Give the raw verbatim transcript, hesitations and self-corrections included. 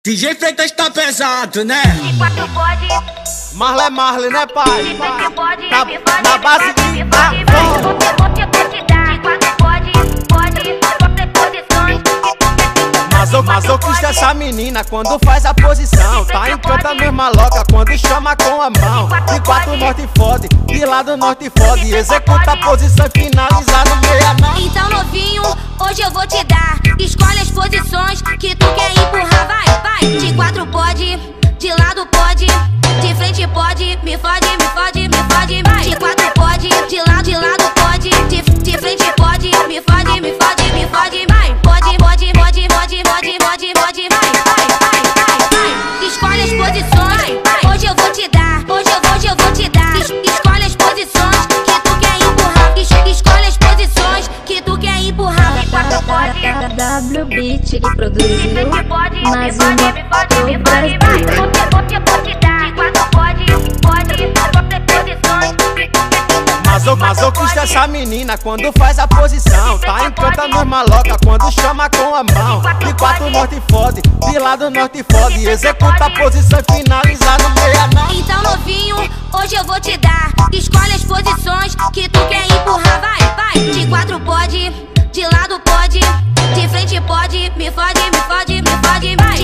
D J Freitas tá pesado, né? De quatro pode, Marley, Marley, né, pai? de frente pode, Na, me fode, na base de me fode, vai. Você, você pode dar. De quatro pode, pode, quatro posições. Maso, masoquista essa menina quando faz a posição. Tá em canta mesma loca quando chama com a mão. De quatro norte fode, de lado norte fode. Executa a posição e finaliza no meia mão. Então novinho, hoje eu vou te dar. Escolhe as posições que tu quer empurrar, vai, vai. De quatro pode, de lado pode, de frente pode, me fode, me fode, me fode, vai. De quatro pode, de lado, de lado pode, de, de frente pode, me fode, me fode, me fode, vai. Pode, pode, pode, pode, pode, pode, pode, vai, vai, vai, vai, vai. Escolhe as posições, hoje eu vou te dar, hoje eu, hoje eu vou te dar. Es, escolhe as posições que tu quer empurrar, es, escolhe as posições que tu quer empurrar. De quatro pode, W Beat que produziu pode, mais me uma fode, me fode, me pro fode, vai. Brasil. Você, você pode dar. De quatro pode, pode, quatro posições. Maso, masoquista essa menina quando faz a posição. Tá em canta mesma loca quando chama com a mão. De quatro norte fode, de lado norte fode. Executa a posição e finaliza no meia mão. Então novinho, hoje eu vou te dar. Escolhe as posições que tu quer empurrar, vai, vai. De quatro pode, de lado pode, de frente pode, me fode, me fode, me fode, vai.